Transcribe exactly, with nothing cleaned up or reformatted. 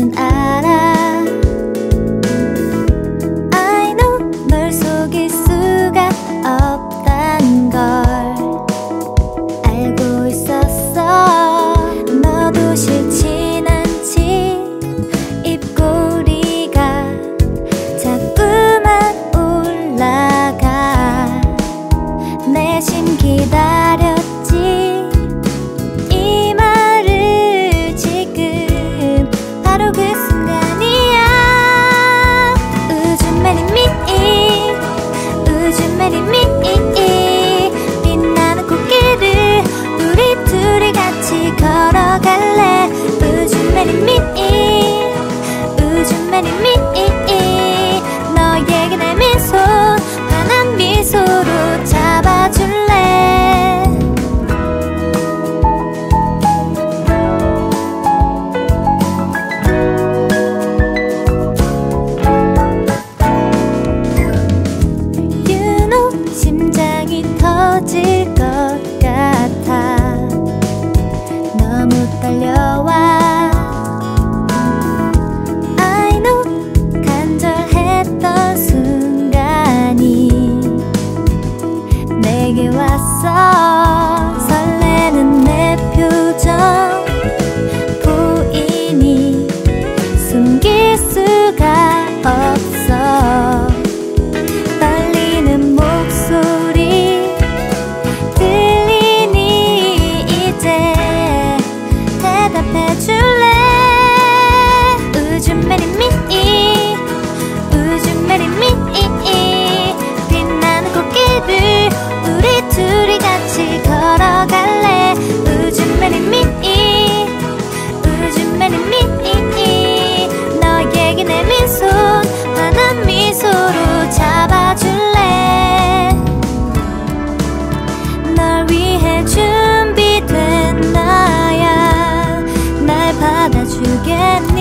나는 알아. I know 널 속일 수가 없단 걸 알고 있었어. 너도 싫진 않지. 입꼬리가 자꾸만 올라가. 내심 기다렸지 이 말을. 지금 바로 그 순간이야. Would you marry me? Would you marry me? 빛나는 꽃길을 우리 둘이 같이 걸어갈래. Would you marry me? Would you marry me? 너에게 내민 손 환한 미소로 잡아줄래. You know 심장이 터질 것 같아. 너무 떨려와. I know 간절했던 순간이 내게 왔어. 설레는 내 표정 보이니 숨길 수가 없어. 떨리는 목소리 들리니 이제 대답해줄래. Would you marry me? Would you marry me? 빛나는 꽃길을 우리 둘이 같이 걸어갈래. Would you marry me? Would you marry me? 너에게 내민 손 환한 미소로 잡아줄래. 널 위해 준비된 나야. 날 받아주겠니?